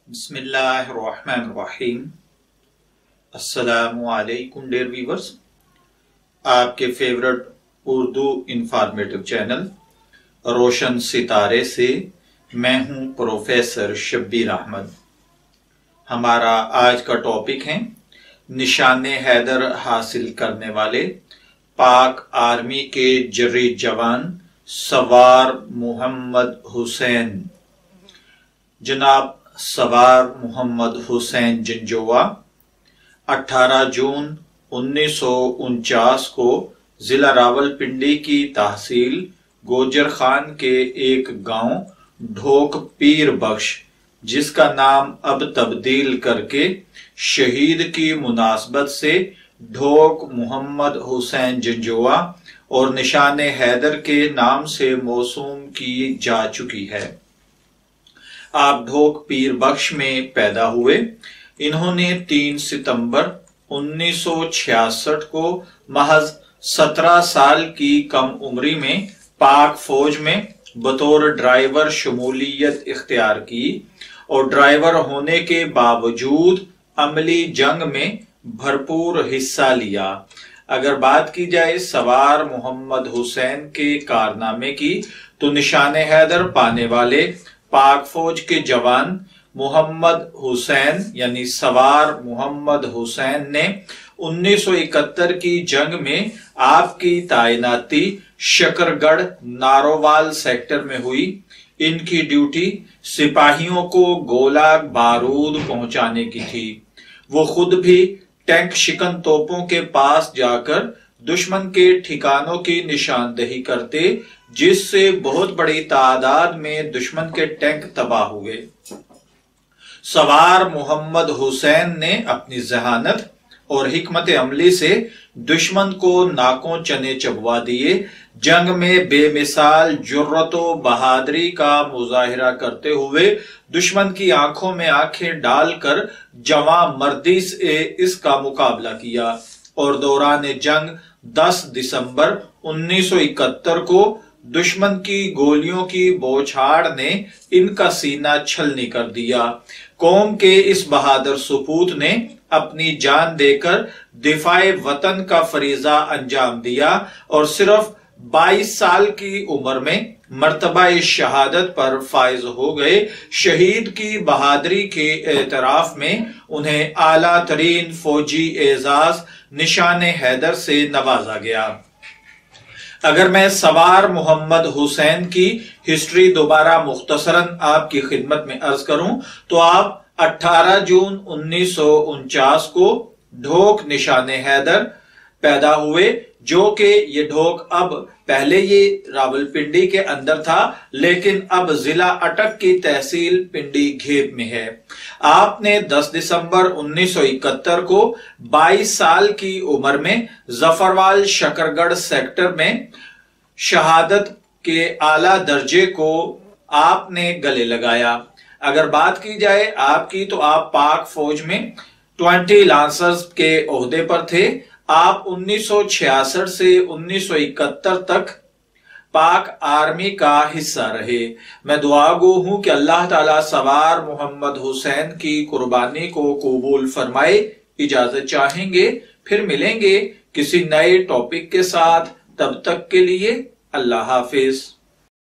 بسم اللہ الرحمن الرحیم۔ السلام علیکم ڈیئر ویورز، آپ کے فیورٹ اردو انفارمیٹو چینل روشن ستارے سے میں ہوں پروفیسر شبیر احمد۔ ہمارا آج کا ٹاپک ہے نشان حیدر حاصل کرنے والے پاک آرمی کے جری جوان سوار محمد حسین۔ جناب سوار محمد حسین جنجوا 18 جون 1949 کو ضلع راولپنڈی کی تحصیل گوجر خان کے ایک گاؤں ڈھوک پیر بخش، جس کا نام اب تبدیل کر کے شہید کی مناسبت سے ڈھوک محمد حسین جنجوا اور نشان حیدر کے نام سے موسوم کی جا چکی ہے۔ آپ ڈھوک پیر بخش میں پیدا ہوئے۔ انہوں نے 3 ستمبر 1966 کو محض 17 سال کی کم عمری میں پاک فوج میں بطور ڈرائیور شمولیت اختیار کی اور ڈرائیور ہونے کے باوجود عملی جنگ میں بھرپور حصہ لیا۔ اگر بات کی جائے سوار محمد حسین کے کارنامے کی تو نشان حیدر پانے والے پاک فوج کے جوان محمد حسین یعنی سوار محمد حسین نے 1971 کی جنگ میں آپ کی تعیناتی شکرگڑھ نارووال سیکٹر میں ہوئی۔ ان کی ڈیوٹی سپاہیوں کو گولہ بارود پہنچانے کی تھی۔ وہ خود بھی ٹینک شکن توپوں کے پاس جا کر دشمن کے ٹھکانوں کی نشاندہی کرتے، جس سے بہت بڑی تعداد میں دشمن کے ٹینک تباہ ہوئے۔ سوار محمد حسین نے اپنی ذہانت اور حکمت عملی سے دشمن کو ناکوں چنے چبوا دیے۔ جنگ میں بے مثال جرأت و بہادری کا مظاہرہ کرتے ہوئے دشمن کی آنکھوں میں آنکھیں ڈال کر جواں مردی سے اس کا مقابلہ کیا اور دوران جنگ 10 دسمبر 1971 کو دشمن کی گولیوں کی بوچھاڑ نے ان کا سینہ چھلنی کر دیا۔ قوم کے اس بہادر سپوت نے اپنی جان دے کر دفاع وطن کا فریضہ انجام دیا اور صرف 22 سال کی عمر میں مرتبہ شہادت پر فائز ہو گئے۔ شہید کی بہادری کے اعتراف میں انہیں اعلیٰ ترین فوجی اعزاز نشان حیدر سے نوازا گیا۔ اگر میں سوار محمد حسین کی ہسٹری دوبارہ مختصراً آپ کی خدمت میں عرض کروں تو آپ 18 جون 1949 کو ڈھوک نشان حیدر پیدا ہوئے، جو کہ یہ ڈھوک اب پہلے یہ راولپنڈی کے اندر تھا لیکن اب ضلع اٹک کی تحصیل پنڈی گھیب میں ہے۔ آپ نے 10 دسمبر 1971 کو 22 سال کی عمر میں ظفروال شکرگڑھ سیکٹر میں شہادت کے اعلیٰ درجے کو آپ نے گلے لگایا۔ اگر بات کی جائے آپ کی تو آپ پاک فوج میں 20 لانسرز کے عہدے پر تھے۔ آپ 1966 سے 1971 تک پاک آرمی کا حصہ رہے۔ میں دعا گو ہوں کہ اللہ تعالیٰ سوار محمد حسین کی قربانی کو قبول فرمائے۔ اجازت چاہیں گے، پھر ملیں گے کسی نئے ٹاپک کے ساتھ، تب تک کے لیے اللہ حافظ۔